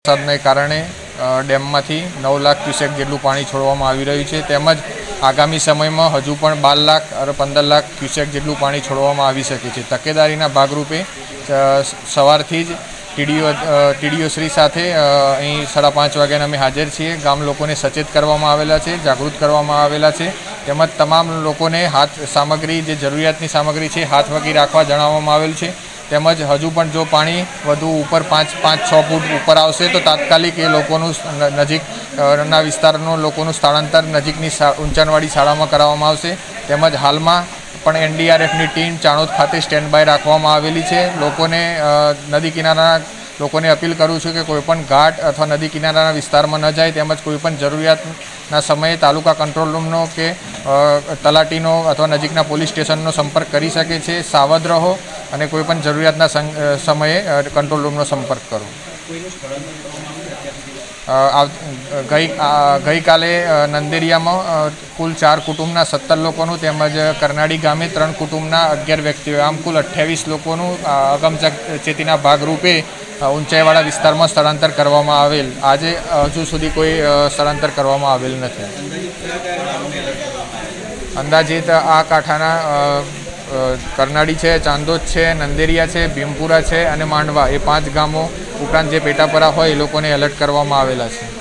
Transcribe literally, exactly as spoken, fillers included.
વરસાદને કારણે ડેમમાંથી નવ લાખ ક્યુસેક જેટલું પાણી છોડવામાં આવી રહ્યું છે તેમજ આગામી સમયમાં હજુ પણ બાર લાખ અને પંદર લાખ ક્યુસેક જેટલું પાણી છોડવામાં આવી શકે છે। તકેદારીના ભાગરૂપે સવારથી જ ટીડીઓ ટીડીઓ શ્રી સાથે અહીં સાડા પાંચ વાગ્યાના અમે હાજર છીએ। ગામ લોકોને સચેત કરવામાં આવેલા છે, જાગૃત કરવામાં આવેલા છે તેમજ તમામ લોકોને હાથ સામગ્રી જે જરૂરિયાતની સામગ્રી છે હાથ વગી રાખવા જણાવવામાં આવેલ છે। તેમજ હજુ પણ જો પાણી વધુ ઉપર પાંચ પાંચ છ ફૂટ ઉપર આવશે તો તાત્કાલિક એ લોકોનું નજીકના વિસ્તારનું લોકોનું સ્થળાંતર નજીકની ઊંચાણવાળી શાળામાં કરાવવામાં આવશે। તેમજ હાલમાં પણ એનડીઆરએફની ટીમ ચાણોદ ખાતે સ્ટેન્ડ બાય રાખવામાં આવેલી છે। લોકોને નદી કિનારાના લોકોને અપીલ કરું છું કે કોઈપણ ઘાટ અથવા નદી કિનારાના વિસ્તારમાં ન જાય તેમજ કોઈપણ જરૂરિયાતના સમયે તાલુકા કંટ્રોલ રૂમનો કે તલાટીનો અથવા નજીકના પોલીસ સ્ટેશનનો સંપર્ક કરી શકે છે। સાવધ રહો અને કોઈપણ જરૂરિયાતના સમયે કંટ્રોલ રૂમનો સંપર્ક કરો। ગઈ ગઈકાલે નંદેરિયામાં કુલ ચાર કુટુંબના સત્તર લોકોનું તેમજ કરનાડી ગામે ત્રણ કુટુંબના અગિયાર વ્યક્તિઓ આમ કુલ અઠ્યાવીસ લોકોનું અગમચેતીના ભાગરૂપે ઊંચાઈવાળા વિસ્તારમાં સ્થળાંતર કરવામાં આવેલ। આજે હજુ સુધી કોઈ સ્થળાંતર કરવામાં આવેલ નથી। અંદાજિત આ કાંઠાના કરનાડી છે, ચાંદોદ છે, નંદેરિયા છે, ભીમપુરા છે અને માંડવા એ પાંચ ગામો ઉપરાંત જે પેટાપરા હોય એ લોકોને એલર્ટ કરવામાં આવેલા છે।